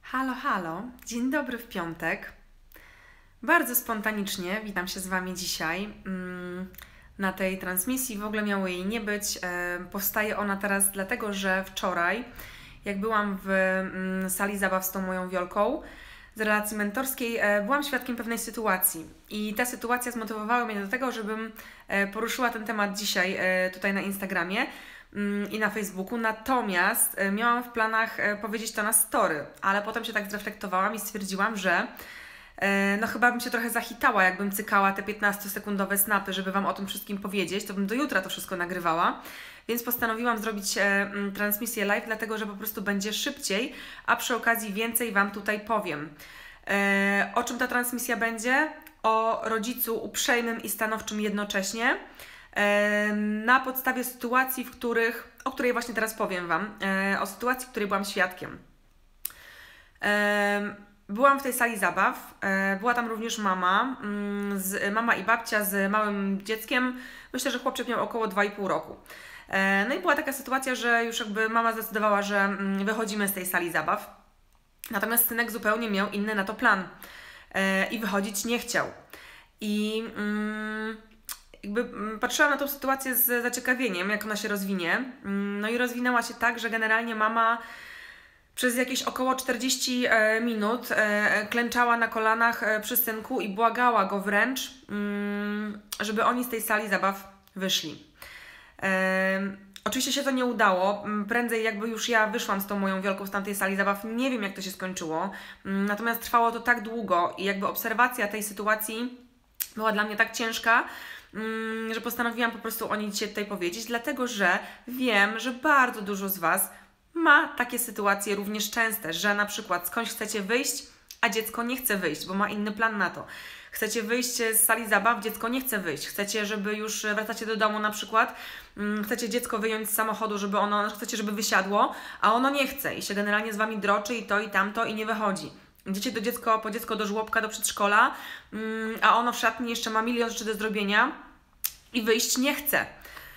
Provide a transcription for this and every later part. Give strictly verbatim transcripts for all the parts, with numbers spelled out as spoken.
Halo, halo, dzień dobry w piątek. Bardzo spontanicznie witam się z Wami dzisiaj mm, na tej transmisji. W ogóle miało jej nie być. E, powstaje ona teraz dlatego, że wczoraj, jak byłam w mm, sali zabaw z tą moją Wiolką z relacji mentorskiej, e, byłam świadkiem pewnej sytuacji. I ta sytuacja zmotywowała mnie do tego, żebym e, poruszyła ten temat dzisiaj e, tutaj na Instagramie i na Facebooku, natomiast miałam w planach powiedzieć to na story, ale potem się tak zreflektowałam i stwierdziłam, że no chyba bym się trochę zachitała, jakbym cykała te piętnastosekundowe snapy, żeby Wam o tym wszystkim powiedzieć, to bym do jutra to wszystko nagrywała, więc postanowiłam zrobić transmisję live, dlatego że po prostu będzie szybciej, a przy okazji więcej Wam tutaj powiem. O czym ta transmisja będzie? O rodzicu uprzejmym i stanowczym jednocześnie, na podstawie sytuacji, w których, o której właśnie teraz powiem Wam, o sytuacji, w której byłam świadkiem. Byłam w tej sali zabaw, była tam również mama, mama i babcia z małym dzieckiem, myślę, że chłopczyk miał około dwa i pół roku. No i była taka sytuacja, że już jakby mama zdecydowała, że wychodzimy z tej sali zabaw, natomiast synek zupełnie miał inny na to plan i wychodzić nie chciał. I... Mm, Jakby patrzyłam na tą sytuację z zaciekawieniem, jak ona się rozwinie. No i rozwinęła się tak, że generalnie mama przez jakieś około czterdzieści minut klęczała na kolanach przy synku i błagała go wręcz, żeby oni z tej sali zabaw wyszli. Oczywiście się to nie udało. Prędzej jakby już ja wyszłam z tą moją Wiolką z tamtej sali zabaw. Nie wiem, jak to się skończyło. Natomiast trwało to tak długo i jakby obserwacja tej sytuacji była dla mnie tak ciężka, że postanowiłam po prostu o niej dzisiaj tutaj powiedzieć, dlatego że wiem, że bardzo dużo z Was ma takie sytuacje również częste, że na przykład skądś chcecie wyjść, a dziecko nie chce wyjść, bo ma inny plan na to. Chcecie wyjść z sali zabaw, dziecko nie chce wyjść. Chcecie, żeby już wracacie do domu na przykład, chcecie dziecko wyjąć z samochodu, żeby ono, chcecie, żeby wysiadło, a ono nie chce i się generalnie z Wami droczy i to i tamto i nie wychodzi. Idziecie do dziecko, po dziecko do żłobka, do przedszkola, a ono w szatni jeszcze ma milion rzeczy do zrobienia i wyjść nie chce.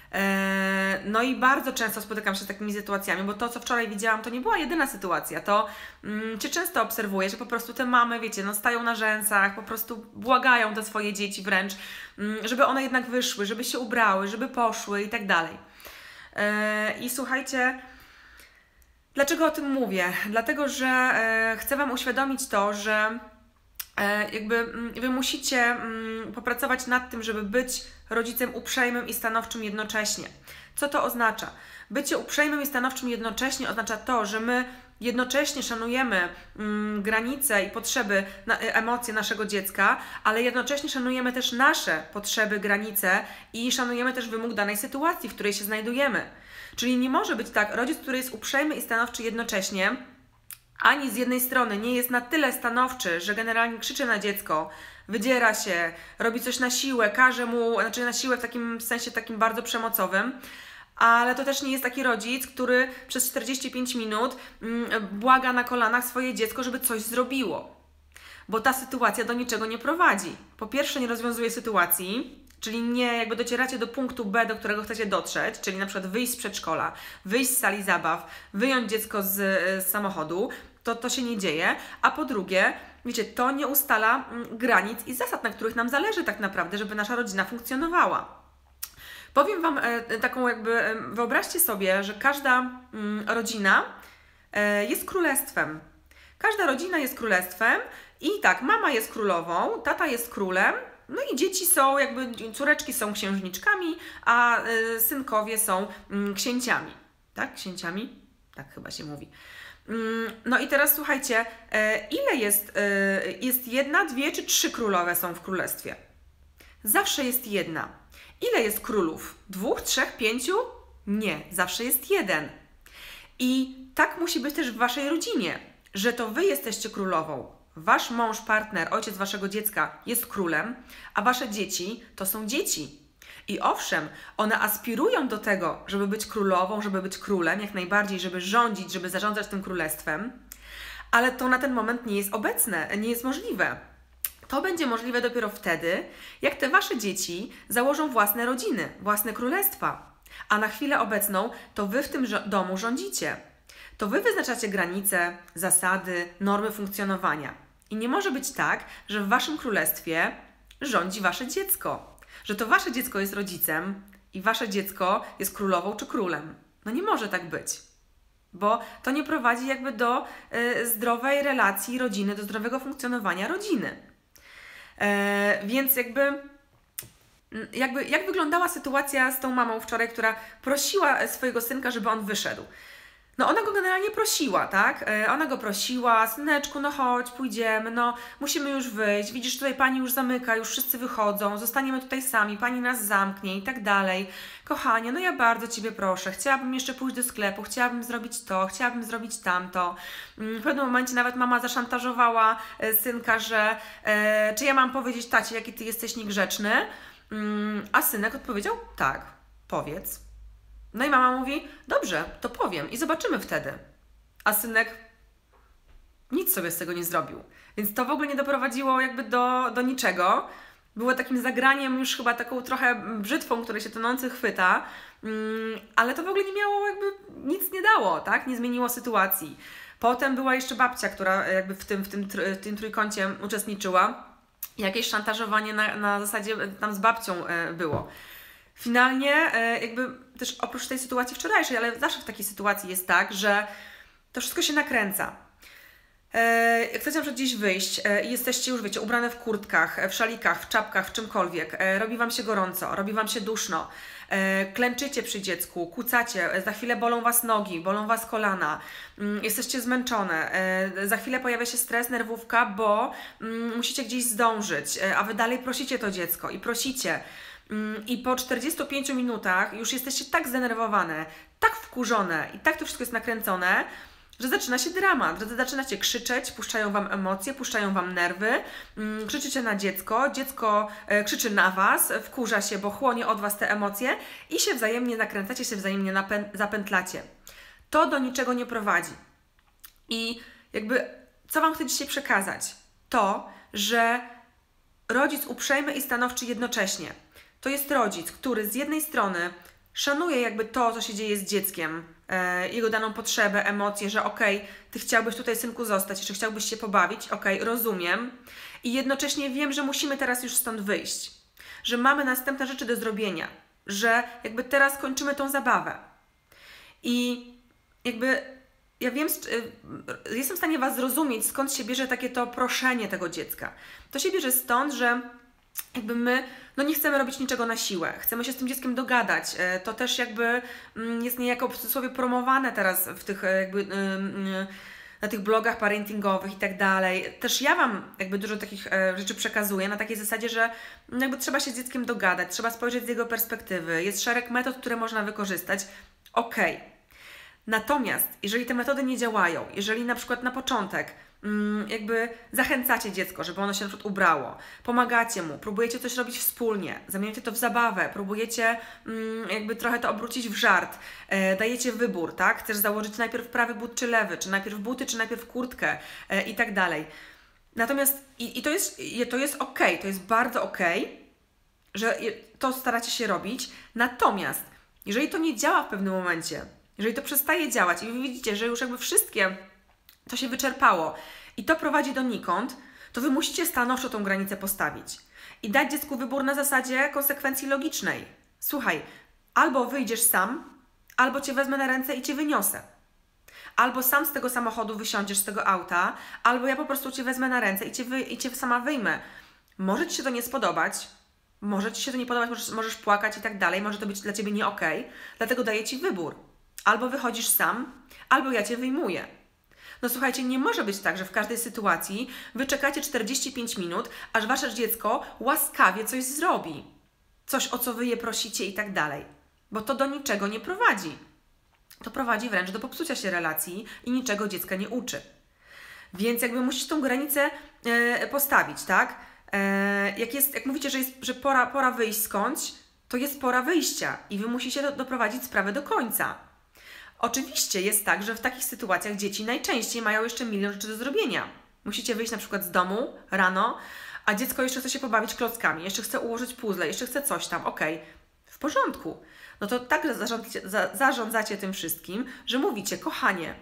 No i bardzo często spotykam się z takimi sytuacjami, bo to, co wczoraj widziałam, to nie była jedyna sytuacja. To mm, Cię często obserwuję, że po prostu te mamy, wiecie, no stają na rzęsach, po prostu błagają te swoje dzieci wręcz, mm, żeby one jednak wyszły, żeby się ubrały, żeby poszły i tak dalej. I słuchajcie, dlaczego o tym mówię? Dlatego, że e, chcę Wam uświadomić to, że e, jakby Wy musicie mm, popracować nad tym, żeby być rodzicem uprzejmym i stanowczym jednocześnie. Co to oznacza? Bycie uprzejmym i stanowczym jednocześnie oznacza to, że my jednocześnie szanujemy mm, granice i potrzeby, na, emocje naszego dziecka, ale jednocześnie szanujemy też nasze potrzeby, granice i szanujemy też wymóg danej sytuacji, w której się znajdujemy. Czyli nie może być tak, rodzic, który jest uprzejmy i stanowczy jednocześnie, ani z jednej strony nie jest na tyle stanowczy, że generalnie krzyczy na dziecko, wydziera się, robi coś na siłę, każe mu, znaczy na siłę w takim sensie takim bardzo przemocowym, ale to też nie jest taki rodzic, który przez czterdzieści pięć minut mm, błaga na kolanach swoje dziecko, żeby coś zrobiło. Bo ta sytuacja do niczego nie prowadzi. Po pierwsze, nie rozwiązuje sytuacji, czyli nie jakby docieracie do punktu B, do którego chcecie dotrzeć, czyli na przykład wyjść z przedszkola, wyjść z sali zabaw, wyjąć dziecko z, z samochodu, to to się nie dzieje. A po drugie, wiecie, to nie ustala granic i zasad, na których nam zależy tak naprawdę, żeby nasza rodzina funkcjonowała. Powiem Wam e, taką jakby, e, wyobraźcie sobie, że każda mm, rodzina e, jest królestwem. Każda rodzina jest królestwem i tak, mama jest królową, tata jest królem, no i dzieci są, jakby córeczki są księżniczkami, a y, synkowie są y, księciami. Tak? Księciami? Tak chyba się mówi. Y, no i teraz słuchajcie, y, ile jest, y, jest jedna, dwie czy trzy królowe są w królestwie? Zawsze jest jedna. Ile jest królów? Dwóch, trzech, pięciu? Nie, zawsze jest jeden. I tak musi być też w Waszej rodzinie, że to Wy jesteście królową. Wasz mąż, partner, ojciec Waszego dziecka jest królem, a Wasze dzieci to są dzieci. I owszem, one aspirują do tego, żeby być królową, żeby być królem, jak najbardziej, żeby rządzić, żeby zarządzać tym królestwem, ale to na ten moment nie jest obecne, nie jest możliwe. To będzie możliwe dopiero wtedy, jak te Wasze dzieci założą własne rodziny, własne królestwa, a na chwilę obecną to Wy w tym domu rządzicie. To Wy wyznaczacie granice, zasady, normy funkcjonowania. I nie może być tak, że w Waszym królestwie rządzi Wasze dziecko. Że to Wasze dziecko jest rodzicem i Wasze dziecko jest królową czy królem. No nie może tak być. Bo to nie prowadzi jakby do y, zdrowej relacji rodziny, do zdrowego funkcjonowania rodziny. E, więc jakby, jakby jak wyglądała sytuacja z tą mamą wczoraj, która prosiła swojego synka, żeby on wyszedł? No ona go generalnie prosiła, tak? E, ona go prosiła, syneczku, no chodź, pójdziemy, no musimy już wyjść, widzisz, tutaj pani już zamyka, już wszyscy wychodzą, zostaniemy tutaj sami, pani nas zamknie i tak dalej. Kochanie, no ja bardzo Ciebie proszę, chciałabym jeszcze pójść do sklepu, chciałabym zrobić to, chciałabym zrobić tamto. W pewnym momencie nawet mama zaszantażowała synka, że e, czy ja mam powiedzieć tacie, jaki Ty jesteś niegrzeczny? A synek odpowiedział, tak, powiedz. No i mama mówi, dobrze, to powiem i zobaczymy wtedy. A synek nic sobie z tego nie zrobił. Więc to w ogóle nie doprowadziło jakby do, do niczego. Było takim zagraniem, już chyba taką trochę brzytwą, której się tonący chwyta, ale to w ogóle nie miało jakby, nic nie dało, tak? Nie zmieniło sytuacji. Potem była jeszcze babcia, która jakby w tym, w tym, w tym trójkącie uczestniczyła. Jakieś szantażowanie na, na zasadzie tam z babcią było. Finalnie jakby też oprócz tej sytuacji wczorajszej, ale zawsze w takiej sytuacji jest tak, że to wszystko się nakręca. Jak chcecie na przykład gdzieś wyjść i jesteście już, wiecie, ubrane w kurtkach, w szalikach, w czapkach, w czymkolwiek, robi Wam się gorąco, robi Wam się duszno, klęczycie przy dziecku, kucacie, za chwilę bolą Was nogi, bolą Was kolana, jesteście zmęczone, za chwilę pojawia się stres, nerwówka, bo musicie gdzieś zdążyć, a Wy dalej prosicie to dziecko i prosicie. I po czterdziestu pięciu minutach już jesteście tak zdenerwowane, tak wkurzone i tak to wszystko jest nakręcone, że zaczyna się dramat, że zaczynacie krzyczeć, puszczają Wam emocje, puszczają Wam nerwy, krzyczycie na dziecko, dziecko krzyczy na Was, wkurza się, bo chłonie od Was te emocje i się wzajemnie nakręcacie, się wzajemnie zapętlacie. To do niczego nie prowadzi. I jakby, co Wam chcę dzisiaj przekazać? To, że rodzic uprzejmy i stanowczy jednocześnie to jest rodzic, który z jednej strony szanuje jakby to, co się dzieje z dzieckiem, e, jego daną potrzebę, emocje, że okej, okay, Ty chciałbyś tutaj, synku, zostać, jeszcze chciałbyś się pobawić, okej, okay, rozumiem. I jednocześnie wiem, że musimy teraz już stąd wyjść, że mamy następne rzeczy do zrobienia, że jakby teraz kończymy tą zabawę. I jakby ja wiem, jestem w stanie Was zrozumieć, skąd się bierze takie to proszenie tego dziecka. To się bierze stąd, że jakby my no nie chcemy robić niczego na siłę, chcemy się z tym dzieckiem dogadać. To też jakby jest niejako w cudzysłowie promowane teraz w tych jakby na tych blogach parentingowych i tak dalej. Też ja Wam jakby dużo takich rzeczy przekazuję na takiej zasadzie, że jakby trzeba się z dzieckiem dogadać, trzeba spojrzeć z jego perspektywy, jest szereg metod, które można wykorzystać. Okej. Okay. Natomiast jeżeli te metody nie działają, jeżeli na przykład na początek jakby zachęcacie dziecko, żeby ono się na przykład ubrało, pomagacie mu, próbujecie coś robić wspólnie, zamieniacie to w zabawę, próbujecie jakby trochę to obrócić w żart, dajecie wybór, tak? Chcesz założyć najpierw prawy but czy lewy, czy najpierw buty, czy najpierw kurtkę i tak dalej. Natomiast i, i to jest, to jest okej, okay, to jest bardzo okej, okay, że to staracie się robić, natomiast jeżeli to nie działa w pewnym momencie, jeżeli to przestaje działać i Wy widzicie, że już jakby wszystkie to się wyczerpało i to prowadzi donikąd, to Wy musicie stanowczo tą granicę postawić i dać dziecku wybór na zasadzie konsekwencji logicznej. Słuchaj, albo wyjdziesz sam, albo Cię wezmę na ręce i Cię wyniosę. Albo sam z tego samochodu wysiądziesz z tego auta, albo ja po prostu Cię wezmę na ręce i Cię, wy, i cię sama wyjmę. Może Ci się to nie spodobać, może Ci się to nie podobać, możesz, możesz płakać i tak dalej, może to być dla Ciebie nie okej, dlatego daję Ci wybór. Albo wychodzisz sam, albo ja Cię wyjmuję. No słuchajcie, nie może być tak, że w każdej sytuacji Wy czekacie czterdzieści pięć minut, aż Wasze dziecko łaskawie coś zrobi. Coś, o co Wy je prosicie i tak dalej. Bo to do niczego nie prowadzi. To prowadzi wręcz do popsucia się relacji i niczego dziecka nie uczy. Więc jakby musisz tą granicę e, postawić, tak? E, jak, jest, jak mówicie, że, jest, że pora, pora wyjść skądś, to jest pora wyjścia i Wy musicie do, doprowadzić sprawę do końca. Oczywiście jest tak, że w takich sytuacjach dzieci najczęściej mają jeszcze milion rzeczy do zrobienia. Musicie wyjść na przykład z domu rano, a dziecko jeszcze chce się pobawić klockami, jeszcze chce ułożyć puzzle, jeszcze chce coś tam, okej, okay, w porządku. No to tak zarządzacie, za, zarządzacie tym wszystkim, że mówicie, kochanie,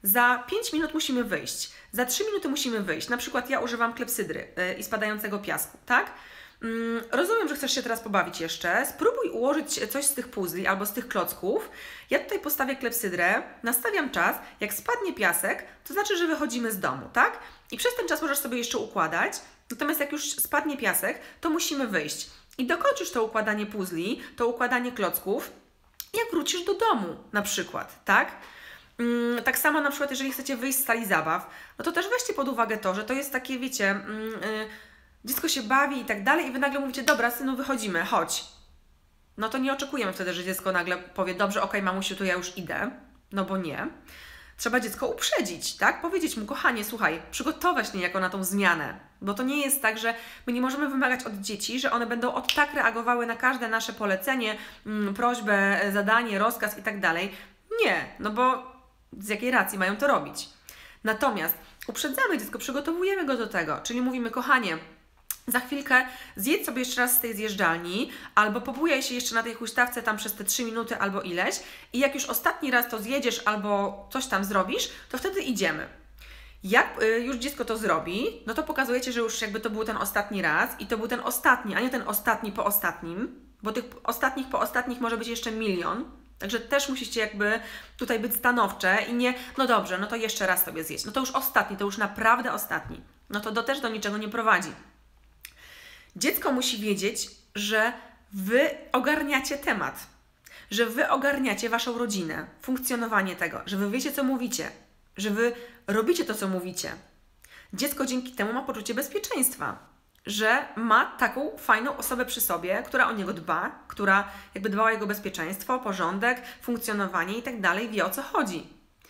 Za pięć minut musimy wyjść, za trzy minuty musimy wyjść. Na przykład ja używam klepsydry yy, i spadającego piasku, tak? Yy, rozumiem, że chcesz się teraz pobawić jeszcze. Spróbuj ułożyć coś z tych puzli albo z tych klocków. Ja tutaj postawię klepsydrę, nastawiam czas. Jak spadnie piasek, to znaczy, że wychodzimy z domu, tak? I przez ten czas możesz sobie jeszcze układać. Natomiast jak już spadnie piasek, to musimy wyjść. I dokończysz to układanie puzli, to układanie klocków, jak wrócisz do domu na przykład, tak? Mm, tak samo na przykład, jeżeli chcecie wyjść z sali zabaw, no to też weźcie pod uwagę to, że to jest takie, wiecie, mm, y, dziecko się bawi i tak dalej i Wy nagle mówicie, dobra, synu, wychodzimy, chodź. No to nie oczekujemy wtedy, że dziecko nagle powie, dobrze, okej, mamusiu, to ja już idę, no bo nie. Trzeba dziecko uprzedzić, tak? Powiedzieć mu, kochanie, słuchaj, przygotować niejako na tą zmianę. Bo to nie jest tak, że my nie możemy wymagać od dzieci, że one będą od tak reagowały na każde nasze polecenie, mm, prośbę, zadanie, rozkaz i tak dalej. Nie, no bo z jakiej racji mają to robić? Natomiast uprzedzamy dziecko, przygotowujemy go do tego, czyli mówimy, kochanie, za chwilkę zjedź sobie jeszcze raz z tej zjeżdżalni, albo pobujaj się jeszcze na tej huśtawce tam przez te trzy minuty albo ileś i jak już ostatni raz to zjedziesz albo coś tam zrobisz, to wtedy idziemy. Jak y, już dziecko to zrobi, no to pokazujecie, że już jakby to był ten ostatni raz i to był ten ostatni, a nie ten ostatni po ostatnim, bo tych ostatnich po ostatnich może być jeszcze milion, także też musicie jakby tutaj być stanowcze i nie, no dobrze, no to jeszcze raz sobie zjeść, no to już ostatni, to już naprawdę ostatni, no to do, też do niczego nie prowadzi. Dziecko musi wiedzieć, że Wy ogarniacie temat, że Wy ogarniacie Waszą rodzinę, funkcjonowanie tego, że Wy wiecie, co mówicie, że Wy robicie to, co mówicie. Dziecko dzięki temu ma poczucie bezpieczeństwa, że ma taką fajną osobę przy sobie, która o niego dba, która jakby dba o jego bezpieczeństwo, porządek, funkcjonowanie i tak dalej, wie, o co chodzi.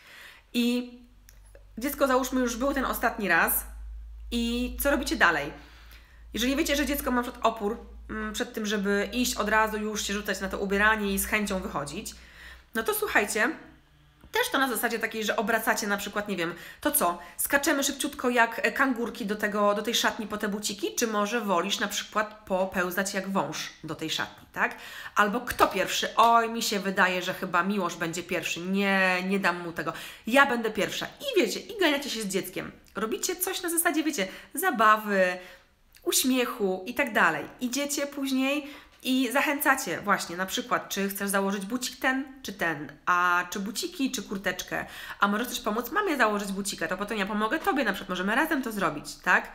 I dziecko, załóżmy, już był ten ostatni raz i co robicie dalej? Jeżeli wiecie, że dziecko ma przed opór przed tym, żeby iść od razu, już się rzucać na to ubieranie i z chęcią wychodzić, no to słuchajcie, też to na zasadzie takiej, że obracacie na przykład, nie wiem, to co, skaczemy szybciutko jak kangurki do, tego, do tej szatni po te buciki, czy może wolisz na przykład popełzać jak wąż do tej szatni, tak? Albo kto pierwszy? Oj, mi się wydaje, że chyba Miłosz będzie pierwszy, nie, nie dam mu tego, ja będę pierwsza. I wiecie, i ganiacie się z dzieckiem. Robicie coś na zasadzie, wiecie, zabawy, uśmiechu i tak dalej. Idziecie później i zachęcacie właśnie, na przykład, czy chcesz założyć bucik ten, czy ten, a czy buciki, czy kurteczkę, a może też pomóc mamie założyć bucika, to potem ja pomogę Tobie, na przykład możemy razem to zrobić, tak?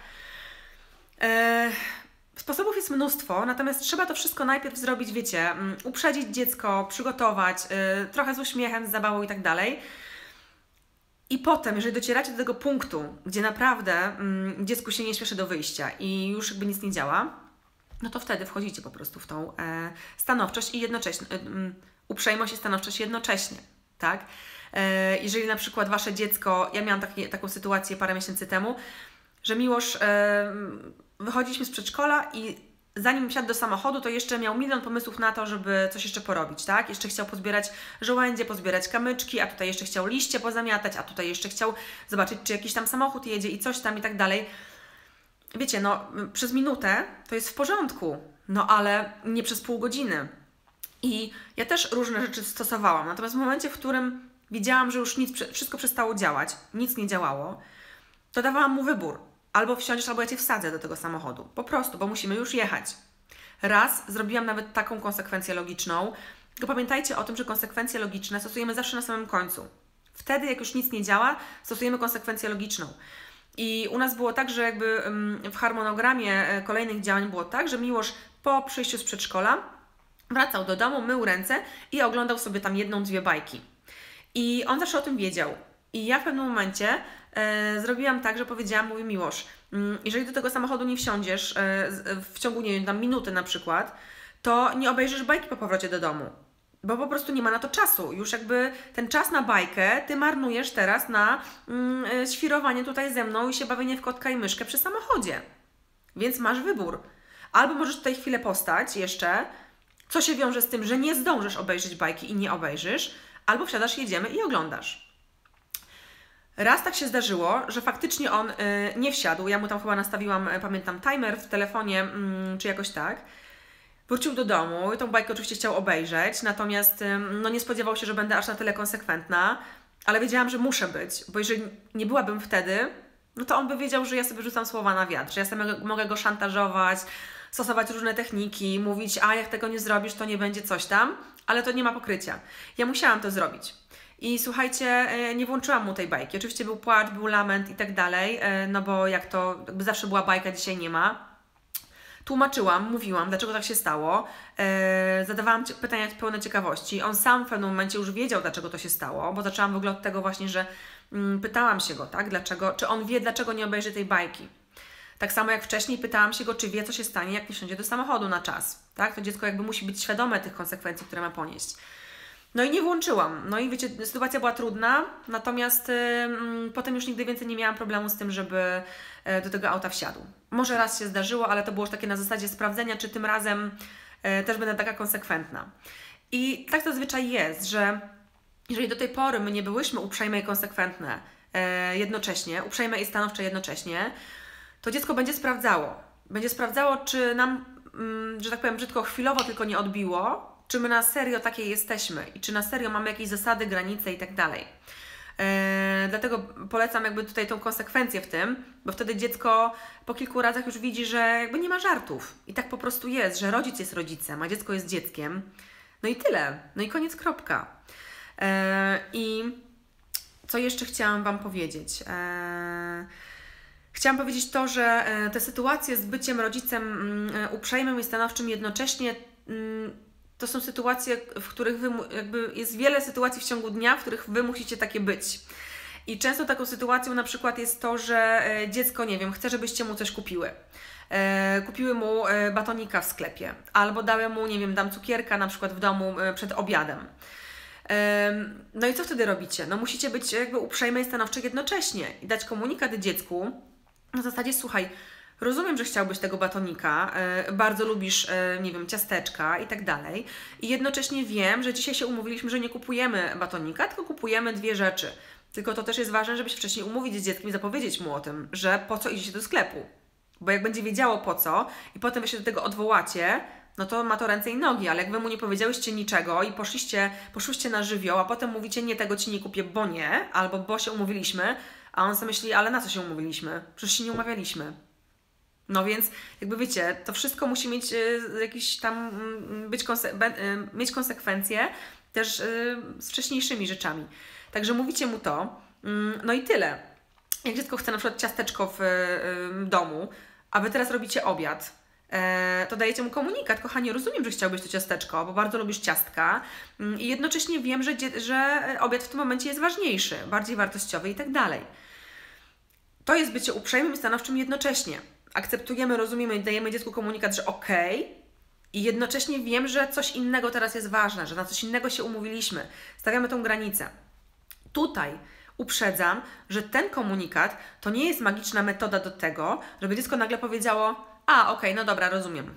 Eee, sposobów jest mnóstwo, natomiast trzeba to wszystko najpierw zrobić, wiecie, um, uprzedzić dziecko, przygotować, yy, trochę z uśmiechem, z zabawą i tak dalej. I potem, jeżeli docieracie do tego punktu, gdzie naprawdę mm, dziecku się nie śpieszy do wyjścia i już jakby nic nie działa, no to wtedy wchodzicie po prostu w tą e, stanowczość i jednocześnie, e, um, uprzejmość i stanowczość jednocześnie, tak? E, jeżeli na przykład Wasze dziecko, ja miałam taki, taką sytuację parę miesięcy temu, że Miłosz, e, wychodziliśmy z przedszkola i zanim wsiadł do samochodu, to jeszcze miał milion pomysłów na to, żeby coś jeszcze porobić, tak? Jeszcze chciał pozbierać żołędzie, pozbierać kamyczki, a tutaj jeszcze chciał liście pozamiatać, a tutaj jeszcze chciał zobaczyć, czy jakiś tam samochód jedzie i coś tam i tak dalej. Wiecie, no przez minutę to jest w porządku, no ale nie przez pół godziny. I ja też różne rzeczy stosowałam, natomiast w momencie, w którym widziałam, że już nic, wszystko przestało działać, nic nie działało, to dawałam mu wybór. Albo wsiądziesz, albo ja Cię wsadzę do tego samochodu. Po prostu, bo musimy już jechać. Raz zrobiłam nawet taką konsekwencję logiczną, tylko pamiętajcie o tym, że konsekwencje logiczne stosujemy zawsze na samym końcu. Wtedy, jak już nic nie działa, stosujemy konsekwencję logiczną. I u nas było tak, że jakby w harmonogramie kolejnych działań było tak, że Miłosz po przyjściu z przedszkola wracał do domu, mył ręce i oglądał sobie tam jedną, dwie bajki. I on zawsze o tym wiedział. I ja w pewnym momencie e, zrobiłam tak, że powiedziałam, mówię, Miłosz, mm, jeżeli do tego samochodu nie wsiądziesz e, w ciągu, nie wiem, tam minuty na przykład, to nie obejrzysz bajki po powrocie do domu. Bo po prostu nie ma na to czasu. Już jakby ten czas na bajkę Ty marnujesz teraz na mm, świrowanie tutaj ze mną i się bawienie w kotka i myszkę przy samochodzie. Więc masz wybór. Albo możesz tutaj chwilę postać jeszcze, co się wiąże z tym, że nie zdążysz obejrzeć bajki i nie obejrzysz, albo wsiadasz, jedziemy i oglądasz. Raz tak się zdarzyło, że faktycznie on y, nie wsiadł. Ja mu tam chyba nastawiłam, pamiętam, timer w telefonie, y, czy jakoś tak. Wrócił do domu i tą bajkę oczywiście chciał obejrzeć, natomiast y, no, nie spodziewał się, że będę aż na tyle konsekwentna. ale wiedziałam, że muszę być, bo jeżeli nie byłabym wtedy, no to on by wiedział, że ja sobie rzucam słowa na wiatr, że ja sobie mogę go szantażować, stosować różne techniki, mówić, a jak tego nie zrobisz, to nie będzie coś tam, ale to nie ma pokrycia. Ja musiałam to zrobić. I słuchajcie, nie włączyłam mu tej bajki. Oczywiście był płacz, był lament i tak dalej, no bo jak to, jakby zawsze była bajka, dzisiaj nie ma. Tłumaczyłam, mówiłam, dlaczego tak się stało, e, zadawałam pytania pełne ciekawości. On sam w pewnym momencie już wiedział, dlaczego to się stało, bo zaczęłam w ogóle od tego właśnie, że mm, pytałam się go, tak, dlaczego, czy on wie, dlaczego nie obejrzy tej bajki. Tak samo jak wcześniej pytałam się go, czy wie, co się stanie, jak nie wsiądzie do samochodu na czas, tak, to dziecko jakby musi być świadome tych konsekwencji, które ma ponieść. No i nie włączyłam. No i wiecie, sytuacja była trudna, natomiast y, potem już nigdy więcej nie miałam problemu z tym, żeby y, do tego auta wsiadł. Może raz się zdarzyło, ale to było już takie na zasadzie sprawdzenia, czy tym razem y, też będę taka konsekwentna. I tak to zazwyczaj jest, że jeżeli do tej pory my nie byłyśmy uprzejme i konsekwentne y, jednocześnie, uprzejme i stanowcze jednocześnie, to dziecko będzie sprawdzało. Będzie sprawdzało, czy nam, y, że tak powiem, brzydko chwilowo tylko nie odbiło, czy my na serio takie jesteśmy i czy na serio mamy jakieś zasady, granice i tak dalej. Eee, dlatego polecam jakby tutaj tą konsekwencję w tym, bo wtedy dziecko po kilku razach już widzi, że jakby nie ma żartów. I tak po prostu jest, że rodzic jest rodzicem, a dziecko jest dzieckiem. No i tyle. No i koniec, kropka. Eee, I co jeszcze chciałam Wam powiedzieć? Eee, chciałam powiedzieć to, że te sytuacje z byciem rodzicem uprzejmym i stanowczym jednocześnie to są sytuacje, w których wy, jakby jest wiele sytuacji w ciągu dnia, w których Wy musicie takie być. I często taką sytuacją na przykład jest to, że dziecko, nie wiem, chce, żebyście mu coś kupiły. E, kupiły mu batonika w sklepie. Albo dały mu, nie wiem, dam cukierka na przykład w domu przed obiadem. E, no i co wtedy robicie? No musicie być jakby uprzejme i stanowcze jednocześnie. I dać komunikat dziecku na zasadzie, słuchaj, rozumiem, że chciałbyś tego batonika, yy, bardzo lubisz, yy, nie wiem, ciasteczka i tak dalej. I jednocześnie wiem, że dzisiaj się umówiliśmy, że nie kupujemy batonika, tylko kupujemy dwie rzeczy. Tylko to też jest ważne, żebyś wcześniej umówić z dzieckiem i zapowiedzieć mu o tym, że po co idziecie do sklepu. Bo jak będzie wiedziało po co i potem wy się do tego odwołacie, no to ma to ręce i nogi, ale jak Wy mu nie powiedziałyście niczego i poszliście, poszłyście na żywioł, a potem mówicie, nie, tego Ci nie kupię, bo nie, albo bo się umówiliśmy, a on sobie myśli, ale na co się umówiliśmy? Przecież się nie umawialiśmy. No więc, jakby wiecie, to wszystko musi mieć y, jakiś tam, y, być konse be, y, mieć konsekwencje też y, z wcześniejszymi rzeczami. Także mówicie mu to, y, no i tyle. Jak dziecko chce na przykład ciasteczko w y, domu, a Wy teraz robicie obiad, y, to dajecie mu komunikat, kochanie, rozumiem, że chciałbyś to ciasteczko, bo bardzo lubisz ciastka y, i jednocześnie wiem, że, że obiad w tym momencie jest ważniejszy, bardziej wartościowy i tak dalej. To jest bycie uprzejmym i stanowczym jednocześnie. Akceptujemy, rozumiemy i dajemy dziecku komunikat, że okej, okay, i jednocześnie wiem, że coś innego teraz jest ważne, że na coś innego się umówiliśmy. Stawiamy tą granicę. Tutaj uprzedzam, że ten komunikat to nie jest magiczna metoda do tego, żeby dziecko nagle powiedziało, a okej, okay, no dobra, rozumiem.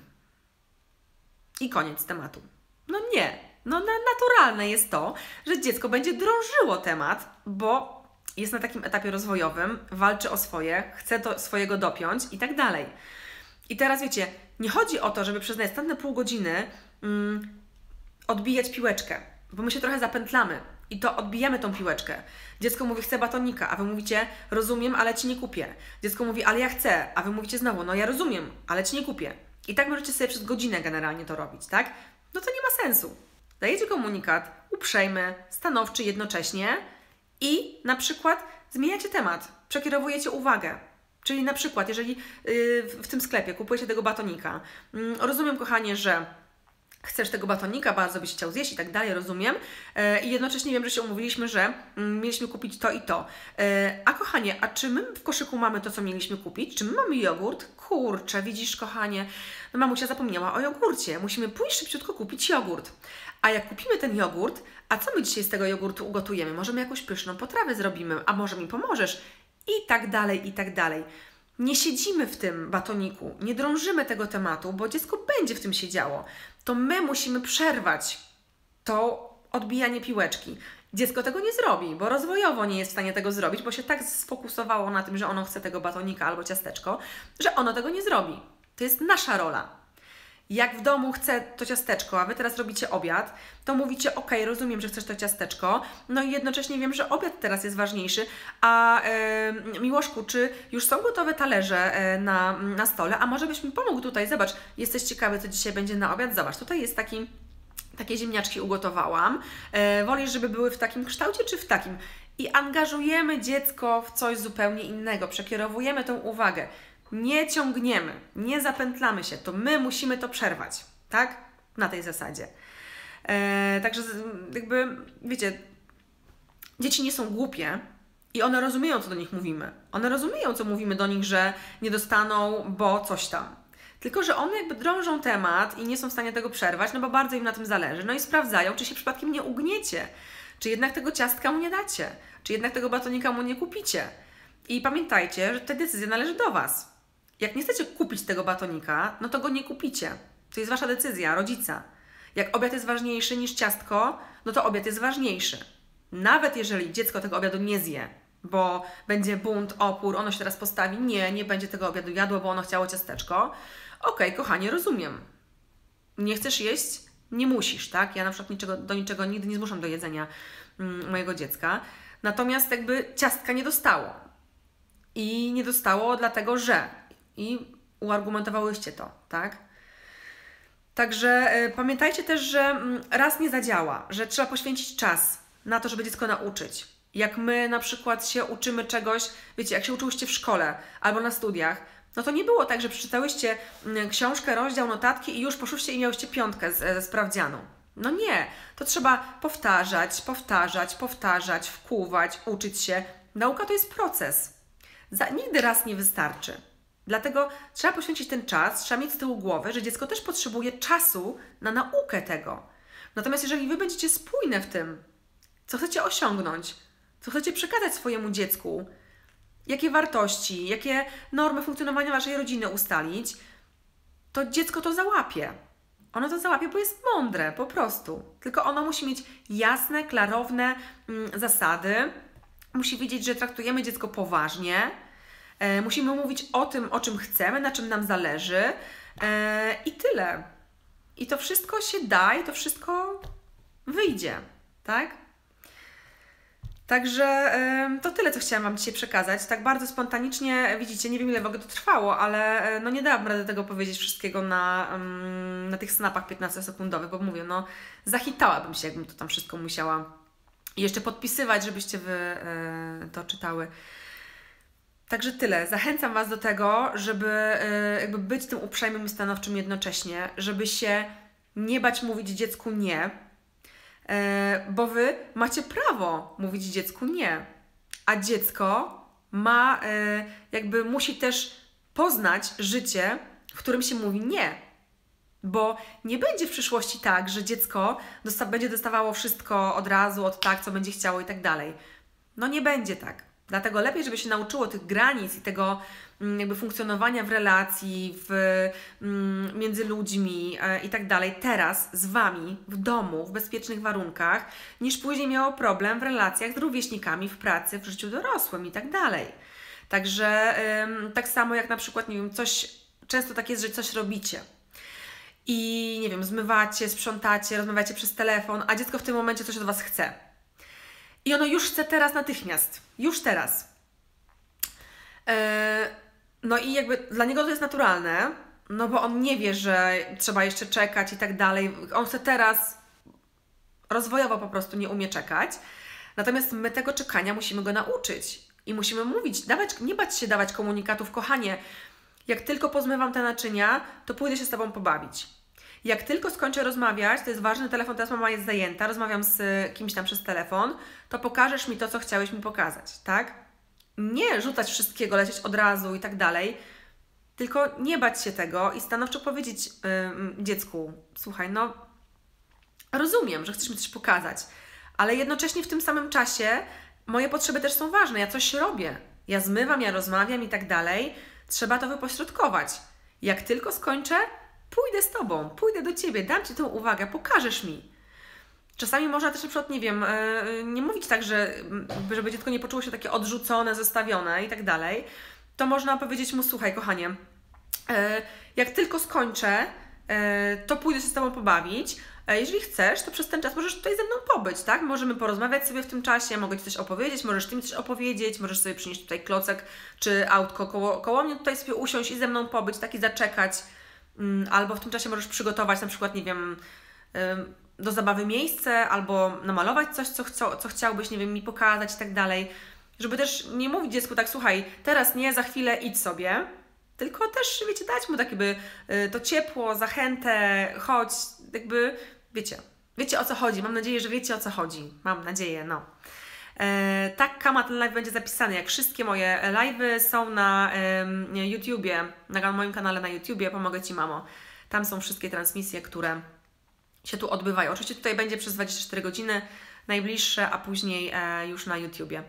I koniec tematu. No nie. No naturalne jest to, że dziecko będzie drążyło temat, bo jest na takim etapie rozwojowym, walczy o swoje, chce to swojego dopiąć i tak dalej. I teraz wiecie, nie chodzi o to, żeby przez następne pół godziny mm, odbijać piłeczkę, bo my się trochę zapętlamy i to odbijamy tą piłeczkę. Dziecko mówi, chcę batonika, a Wy mówicie, rozumiem, ale Ci nie kupię. Dziecko mówi, ale ja chcę, a Wy mówicie znowu, no ja rozumiem, ale Ci nie kupię. I tak możecie sobie przez godzinę generalnie to robić, tak? No to nie ma sensu. Dajecie komunikat uprzejmy, stanowczy jednocześnie, i na przykład zmieniacie temat, przekierowujecie uwagę. Czyli na przykład, jeżeli yy, w, w tym sklepie kupujecie tego batonika, yy, rozumiem, kochanie, że chcesz tego batonika, bardzo byś chciał zjeść i tak dalej, rozumiem. Yy, I jednocześnie wiem, że się umówiliśmy, że yy, mieliśmy kupić to i to. Yy, a kochanie, a czy my w koszyku mamy to, co mieliśmy kupić? Czy my mamy jogurt? Kurczę, widzisz, kochanie, no mamusia zapomniała o jogurcie. Musimy pójść szybciutko kupić jogurt. A jak kupimy ten jogurt, a co my dzisiaj z tego jogurtu ugotujemy? Może my jakąś pyszną potrawę zrobimy, a może mi pomożesz? I tak dalej, i tak dalej. Nie siedzimy w tym batoniku, nie drążymy tego tematu, bo dziecko będzie w tym siedziało. To my musimy przerwać to odbijanie piłeczki. Dziecko tego nie zrobi, bo rozwojowo nie jest w stanie tego zrobić, bo się tak sfokusowało na tym, że ono chce tego batonika albo ciasteczko, że ono tego nie zrobi. To jest nasza rola. Jak w domu chcę to ciasteczko, a Wy teraz robicie obiad, to mówicie, ok, rozumiem, że chcesz to ciasteczko, no i jednocześnie wiem, że obiad teraz jest ważniejszy, a e, Miłoszku, czy już są gotowe talerze e, na, na stole, a może byś mi pomógł tutaj, zobacz, jesteś ciekawy, co dzisiaj będzie na obiad, zobacz, tutaj jest taki, takie ziemniaczki ugotowałam, e, wolisz, żeby były w takim kształcie, czy w takim? I angażujemy dziecko w coś zupełnie innego, przekierowujemy tą uwagę. Nie ciągniemy, nie zapętlamy się, to my musimy to przerwać, tak? Na tej zasadzie. E, także jakby, wiecie, dzieci nie są głupie i one rozumieją, co do nich mówimy. One rozumieją, co mówimy do nich, że nie dostaną, bo coś tam. Tylko że one jakby drążą temat i nie są w stanie tego przerwać, no bo bardzo im na tym zależy. No i sprawdzają, czy się przypadkiem nie ugniecie, czy jednak tego ciastka mu nie dacie, czy jednak tego batonika mu nie kupicie. I pamiętajcie, że ta decyzja należy do Was. Jak nie chcecie kupić tego batonika, no to go nie kupicie. To jest Wasza decyzja, rodzica. Jak obiad jest ważniejszy niż ciastko, no to obiad jest ważniejszy. Nawet jeżeli dziecko tego obiadu nie zje, bo będzie bunt, opór, ono się teraz postawi, nie, nie będzie tego obiadu jadło, bo ono chciało ciasteczko. Okej, okay, kochanie, rozumiem. Nie chcesz jeść? Nie musisz, tak? Ja na przykład niczego, do niczego nigdy nie zmuszam do jedzenia mm, mojego dziecka. Natomiast jakby ciastka nie dostało. I nie dostało dlatego, że... I uargumentowałyście to, tak? Także y, pamiętajcie też, że y, raz nie zadziała, że trzeba poświęcić czas na to, żeby dziecko nauczyć. Jak my na przykład się uczymy czegoś, wiecie, jak się uczyłyście w szkole albo na studiach, no to nie było tak, że przeczytałyście y, książkę, rozdział, notatki i już poszłyście i miałyście piątkę z, ze sprawdzianu. No nie, to trzeba powtarzać, powtarzać, powtarzać, wkuwać, uczyć się. Nauka to jest proces. Za, nigdy raz nie wystarczy. Dlatego trzeba poświęcić ten czas, trzeba mieć z tyłu głowy, że dziecko też potrzebuje czasu na naukę tego. Natomiast jeżeli Wy będziecie spójne w tym, co chcecie osiągnąć, co chcecie przekazać swojemu dziecku, jakie wartości, jakie normy funkcjonowania Waszej rodziny ustalić, to dziecko to załapie. Ono to załapie, bo jest mądre, po prostu. Tylko ono musi mieć jasne, klarowne mm, zasady, musi wiedzieć, że traktujemy dziecko poważnie, e, musimy mówić o tym, o czym chcemy, na czym nam zależy e, i tyle. I to wszystko się da i to wszystko wyjdzie, tak? Także y, to tyle, co chciałam Wam dzisiaj przekazać. Tak bardzo spontanicznie, widzicie, nie wiem ile w ogóle to trwało, ale y, no nie dałam rady tego powiedzieć wszystkiego na, y, na tych snapach piętnastosekundowych, bo mówię, no zachitałabym się, jakbym to tam wszystko musiała jeszcze podpisywać, żebyście Wy y, to czytały. Także tyle. Zachęcam Was do tego, żeby y, jakby być tym uprzejmym i stanowczym jednocześnie, żeby się nie bać mówić dziecku nie, bo Wy macie prawo mówić dziecku nie, a dziecko ma, jakby musi też poznać życie, w którym się mówi nie, bo nie będzie w przyszłości tak, że dziecko dosta- będzie dostawało wszystko od razu, od tak, co będzie chciało i tak dalej. No nie będzie tak. Dlatego lepiej, żeby się nauczyło tych granic i tego jakby funkcjonowania w relacji, w, między ludźmi i tak dalej, teraz z Wami, w domu, w bezpiecznych warunkach, niż później miało problem w relacjach z rówieśnikami, w pracy, w życiu dorosłym i tak dalej. Także ym, tak samo jak na przykład, nie wiem, coś, często tak jest, że coś robicie i nie wiem, zmywacie, sprzątacie, rozmawiacie przez telefon, a dziecko w tym momencie coś od Was chce. I ono już chce teraz natychmiast. Już teraz. Yy, no i jakby dla niego to jest naturalne, no bo on nie wie, że trzeba jeszcze czekać i tak dalej. On chce teraz, rozwojowo po prostu nie umie czekać. Natomiast my tego czekania musimy go nauczyć. I musimy mówić, dawać, nie bać się dawać komunikatów, kochanie, jak tylko pozmywam te naczynia, to pójdę się z Tobą pobawić. Jak tylko skończę rozmawiać, to jest ważny telefon, teraz mama jest zajęta, rozmawiam z kimś tam przez telefon, to pokażesz mi to, co chciałeś mi pokazać, tak? Nie rzucać wszystkiego, lecieć od razu i tak dalej, tylko nie bać się tego i stanowczo powiedzieć yy, dziecku, słuchaj, no rozumiem, że chcesz mi coś pokazać, ale jednocześnie w tym samym czasie moje potrzeby też są ważne, ja coś robię, ja zmywam, ja rozmawiam i tak dalej, trzeba to wypośrodkować. Jak tylko skończę, pójdę z Tobą, pójdę do Ciebie, dam Ci tę uwagę, pokażesz mi. Czasami można też na przykład, nie wiem, nie mówić tak, że żeby dziecko nie poczuło się takie odrzucone, zostawione i tak dalej, to można powiedzieć mu, słuchaj kochanie, jak tylko skończę, to pójdę się z Tobą pobawić. Jeżeli chcesz, to przez ten czas możesz tutaj ze mną pobyć, tak? Możemy porozmawiać sobie w tym czasie, mogę Ci coś opowiedzieć, możesz Ty mi coś opowiedzieć, możesz sobie przynieść tutaj klocek czy autko koło, koło mnie, tutaj sobie usiąść i ze mną pobyć, tak? I zaczekać. Albo w tym czasie możesz przygotować na przykład, nie wiem, do zabawy miejsce, albo namalować coś, co, co, co chciałbyś, nie wiem, mi pokazać i tak dalej. Żeby też nie mówić dziecku tak, słuchaj, teraz nie, za chwilę idź sobie, tylko też, wiecie, dać mu tak jakby to ciepło, zachętę, chodź, jakby, wiecie, wiecie o co chodzi. Mam nadzieję, że wiecie o co chodzi. Mam nadzieję, no. E, tak, Kama, ten live będzie zapisany, jak wszystkie moje live'y są na e, YouTubie, na moim kanale na YouTubie, Pomogę Ci, mamo. Tam są wszystkie transmisje, które się tu odbywają. Oczywiście tutaj będzie przez dwadzieścia cztery godziny najbliższe, a później e, już na YouTubie.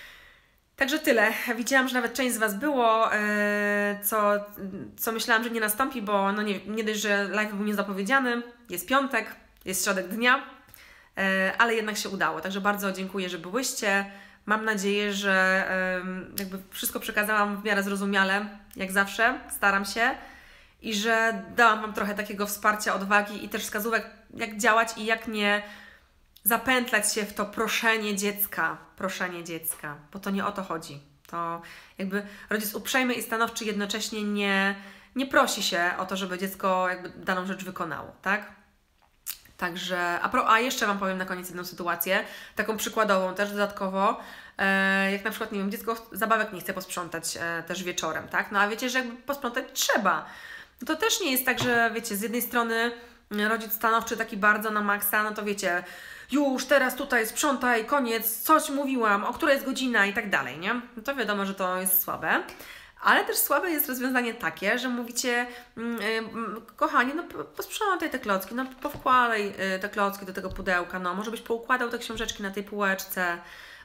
Także tyle. Widziałam, że nawet część z Was było, e, co, co myślałam, że nie nastąpi, bo no nie, nie dość, że live był niezapowiedziany, jest piątek, jest środek dnia, e, ale jednak się udało. Także bardzo dziękuję, że byłyście. Mam nadzieję, że e, jakby wszystko przekazałam w miarę zrozumiale, jak zawsze, staram się. I że dałam Wam trochę takiego wsparcia, odwagi i też wskazówek, jak działać i jak nie zapętlać się w to proszenie dziecka, proszenie dziecka, bo to nie o to chodzi. To jakby rodzic uprzejmy i stanowczy jednocześnie nie, nie prosi się o to, żeby dziecko jakby daną rzecz wykonało, tak? Także, a, pro, a jeszcze Wam powiem na koniec jedną sytuację, taką przykładową też dodatkowo, e, jak na przykład, nie wiem, dziecko zabawek nie chce posprzątać e, też wieczorem, tak? No a wiecie, że jakby posprzątać trzeba. No to też nie jest tak, że wiecie, z jednej strony rodzic stanowczy taki bardzo na maksa, no to wiecie, już teraz tutaj sprzątaj, koniec, coś mówiłam, o której jest godzina i tak dalej, nie? No to wiadomo, że to jest słabe. Ale też słabe jest rozwiązanie takie, że mówicie, yy, kochanie, no posprzątaj te klocki, no powkładaj yy, te klocki do tego pudełka, no może byś poukładał te książeczki na tej półeczce,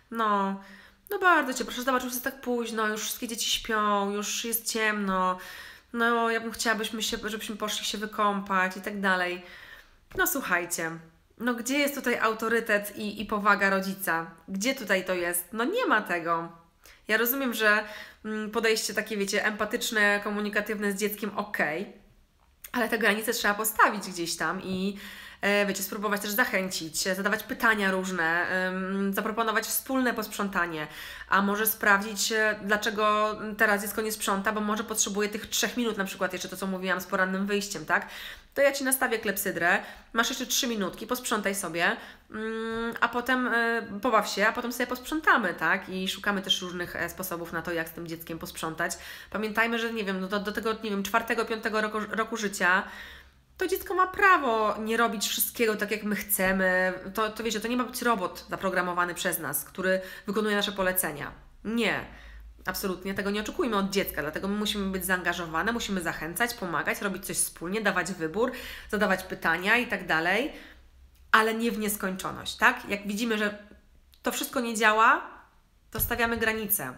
no, no bardzo Cię proszę, zobacz, już jest tak późno, już wszystkie dzieci śpią, już jest ciemno, no ja bym chciała, byśmy się, żebyśmy poszli się wykąpać i tak dalej. No słuchajcie, no gdzie jest tutaj autorytet i, i powaga rodzica? Gdzie tutaj to jest? No nie ma tego. Ja rozumiem, że podejście takie, wiecie, empatyczne, komunikatywne z dzieckiem, okej, okay, ale te granice trzeba postawić gdzieś tam i e, wiecie, spróbować też zachęcić, zadawać pytania różne, ym, zaproponować wspólne posprzątanie, a może sprawdzić, dlaczego teraz dziecko nie sprząta, bo może potrzebuje tych trzech minut, na przykład jeszcze to, co mówiłam z porannym wyjściem, tak? To ja Ci nastawię klepsydrę, masz jeszcze trzy minutki, posprzątaj sobie, ym, a potem y, pobaw się, a potem sobie posprzątamy, tak? I szukamy też różnych e, sposobów na to, jak z tym dzieckiem posprzątać. Pamiętajmy, że nie wiem, no do, do tego, nie wiem, czwartego, piątego roku, roku życia to dziecko ma prawo nie robić wszystkiego tak, jak my chcemy. To, to wiecie, to nie ma być robot zaprogramowany przez nas, który wykonuje nasze polecenia. Nie. Absolutnie tego nie oczekujmy od dziecka, dlatego my musimy być zaangażowane, musimy zachęcać, pomagać, robić coś wspólnie, dawać wybór, zadawać pytania i tak dalej, ale nie w nieskończoność, tak? Jak widzimy, że to wszystko nie działa, to stawiamy granice,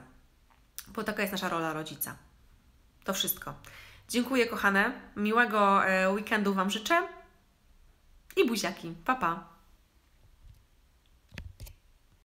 bo taka jest nasza rola rodzica. To wszystko. Dziękuję, kochane, miłego weekendu Wam życzę i buziaki. Pa, pa.